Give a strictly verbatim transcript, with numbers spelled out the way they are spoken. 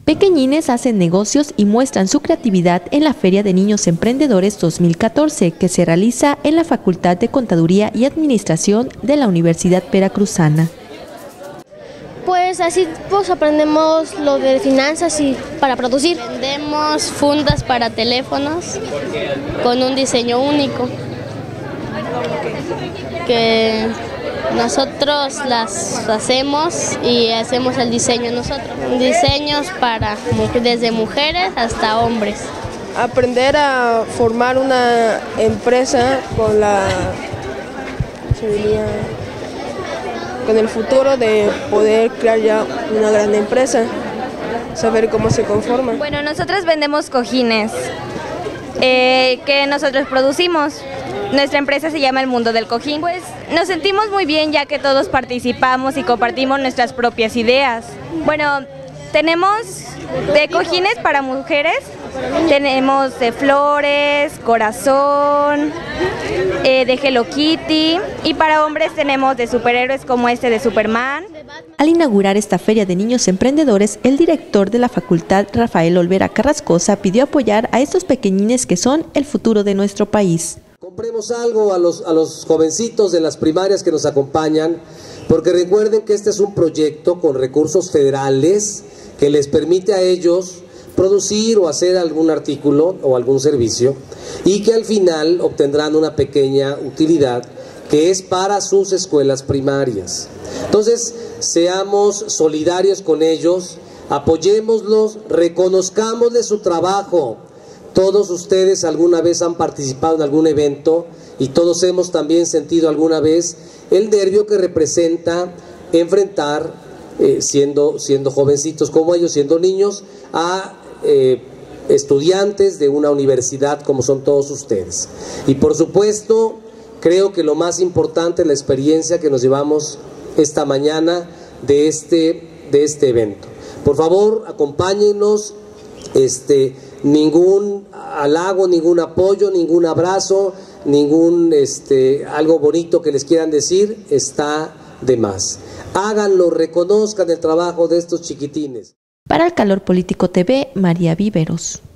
Pequeñines hacen negocios y muestran su creatividad en la Feria de Niños Emprendedores dos mil catorce, que se realiza en la Facultad de Contaduría y Administración de la Universidad Veracruzana. Pues así pues aprendemos lo de finanzas y para producir. Vendemos fundas para teléfonos con un diseño único, que nosotros las hacemos y hacemos el diseño nosotros. Diseños para desde mujeres hasta hombres. Aprender a formar una empresa con la con el futuro de poder crear ya una gran empresa, saber cómo se conforma. Bueno, nosotros vendemos cojines eh, que nosotros producimos. Nuestra empresa se llama El Mundo del Cojín. Pues nos sentimos muy bien ya que todos participamos y compartimos nuestras propias ideas. Bueno, tenemos de cojines para mujeres, tenemos de flores, corazón, eh, de Hello Kitty, y para hombres tenemos de superhéroes como este de Superman. Al inaugurar esta Feria de Niños Emprendedores, el director de la facultad, Rafael Olvera Carrascosa, pidió apoyar a estos pequeñines que son el futuro de nuestro país. Compremos algo a los, a los jovencitos de las primarias que nos acompañan, porque recuerden que este es un proyecto con recursos federales que les permite a ellos producir o hacer algún artículo o algún servicio y que al final obtendrán una pequeña utilidad que es para sus escuelas primarias. Entonces, seamos solidarios con ellos, apoyémoslos, reconozcámosles su trabajo. Todos ustedes alguna vez han participado en algún evento y todos hemos también sentido alguna vez el nervio que representa enfrentar, eh, siendo, siendo jovencitos como ellos, siendo niños, a eh, estudiantes de una universidad como son todos ustedes. Y por supuesto, creo que lo más importante es la experiencia que nos llevamos esta mañana de este, de este evento. Por favor, acompáñennos. Este, ningún halago, ningún apoyo, ningún abrazo, ningún este, algo bonito que les quieran decir está de más. Háganlo, reconozcan el trabajo de estos chiquitines. Para El Calor Político T V, María Víveros.